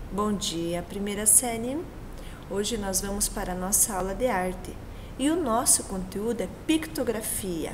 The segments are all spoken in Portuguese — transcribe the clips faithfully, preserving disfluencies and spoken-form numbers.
Bom dia, primeira série. Hoje nós vamos para a nossa aula de arte e o nosso conteúdo é pictografia.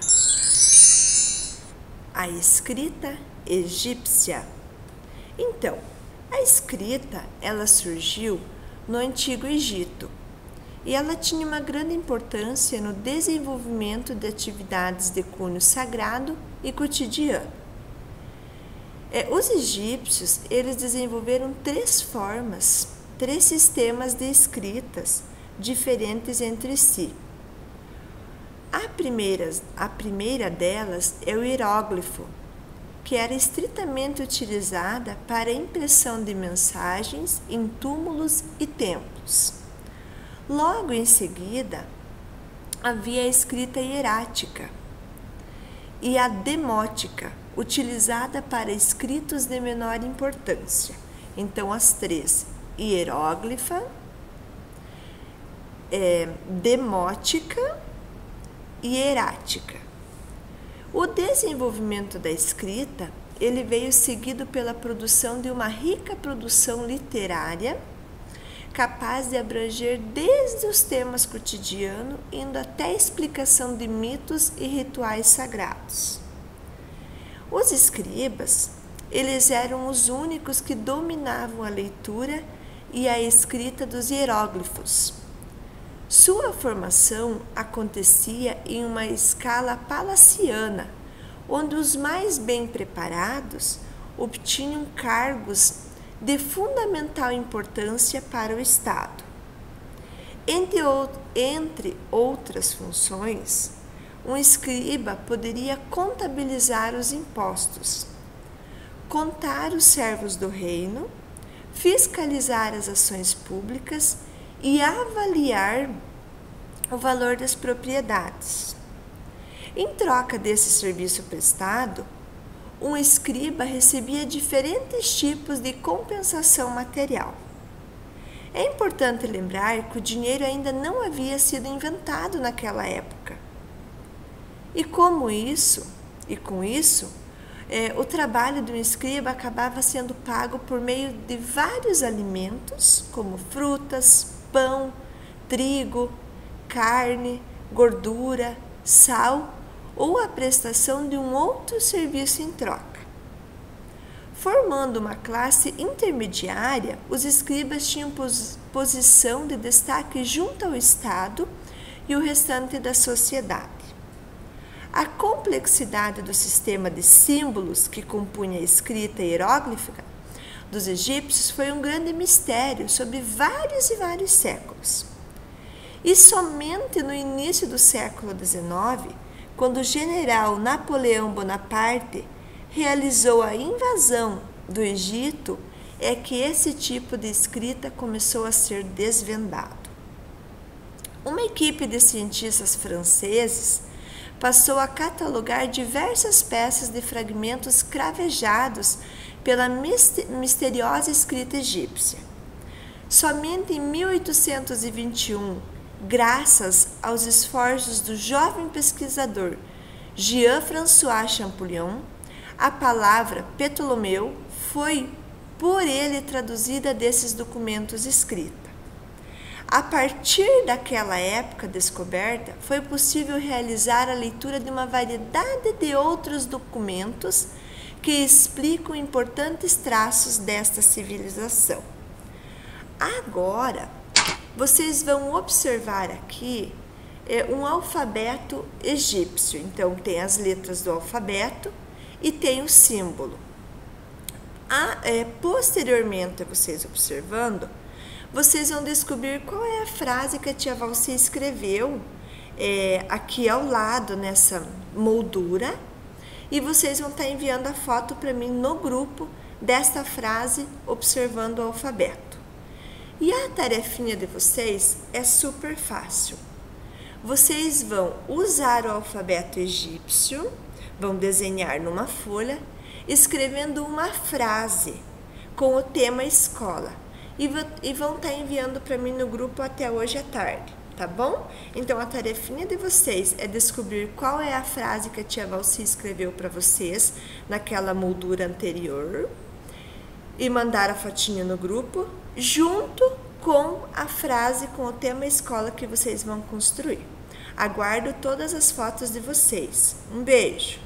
A escrita egípcia. Então, a escrita, ela surgiu no Antigo Egito e ela tinha uma grande importância no desenvolvimento de atividades de cunho sagrado e cotidiano. É, os egípcios, eles desenvolveram três formas, três sistemas de escritas diferentes entre si. A primeira, a primeira delas é o hieróglifo, que era estritamente utilizada para a impressão de mensagens em túmulos e templos. Logo em seguida, havia a escrita hierática e a demótica, utilizada para escritos de menor importância. Então, as três, hieróglifa, é, demótica e hierática. O desenvolvimento da escrita, ele veio seguido pela produção de uma rica produção literária, capaz de abranger desde os temas cotidianos, indo até a explicação de mitos e rituais sagrados. Os escribas, eles eram os únicos que dominavam a leitura e a escrita dos hieróglifos. Sua formação acontecia em uma escala palaciana, onde os mais bem preparados obtinham cargos de fundamental importância para o Estado. Entre, entre outras funções, um escriba poderia contabilizar os impostos, contar os servos do reino, fiscalizar as ações públicas e avaliar o valor das propriedades. Em troca desse serviço prestado, um escriba recebia diferentes tipos de compensação material. É importante lembrar que o dinheiro ainda não havia sido inventado naquela época. E como isso, e com isso, é, o trabalho do escriba acabava sendo pago por meio de vários alimentos, como frutas, pão, trigo, carne, gordura, sal ou a prestação de um outro serviço em troca. Formando uma classe intermediária, os escribas tinham pos- posição de destaque junto ao Estado e o restante da sociedade. A complexidade do sistema de símbolos que compunha a escrita hieróglifa dos egípcios foi um grande mistério sobre vários e vários séculos. E somente no início do século dezenove, quando o general Napoleão Bonaparte realizou a invasão do Egito, é que esse tipo de escrita começou a ser desvendado. Uma equipe de cientistas franceses passou a catalogar diversas peças de fragmentos cravejados pela misteriosa escrita egípcia. Somente em mil oitocentos e vinte e um, graças aos esforços do jovem pesquisador Jean-François Champollion, a palavra Ptolomeu foi por ele traduzida desses documentos escrita. A partir daquela época descoberta, foi possível realizar a leitura de uma variedade de outros documentos que explicam importantes traços desta civilização. Agora, vocês vão observar aqui é, um alfabeto egípcio. Então, tem as letras do alfabeto e tem o símbolo. A, é, posteriormente, vocês observando, vocês vão descobrir qual é a frase que a tia Valci escreveu é, aqui ao lado, nessa moldura, e vocês vão estar enviando a foto para mim no grupo desta frase, observando o alfabeto. E a tarefinha de vocês é super fácil. Vocês vão usar o alfabeto egípcio, vão desenhar numa folha, escrevendo uma frase com o tema escola. E vão estar enviando para mim no grupo até hoje à tarde, tá bom? Então, a tarefinha de vocês é descobrir qual é a frase que a tia Valci escreveu para vocês naquela moldura anterior e mandar a fotinha no grupo, junto com a frase com o tema escola que vocês vão construir. Aguardo todas as fotos de vocês. Um beijo!